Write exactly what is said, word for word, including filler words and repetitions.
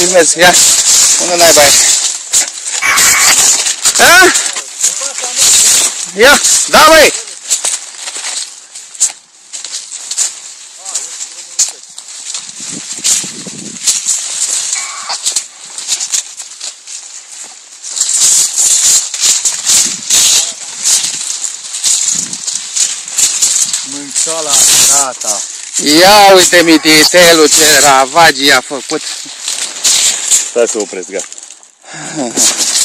filmez. Ia, unde n-ai bai? A? Ia, da băi! Mâncoala, gata. Ia uite mititelul ce ravagii a făcut. Stai să opresc, gata.